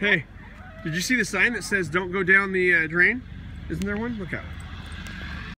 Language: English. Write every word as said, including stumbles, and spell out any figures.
Hey, did you see the sign that says don't go down the uh, drain? Isn't there one? Look at it.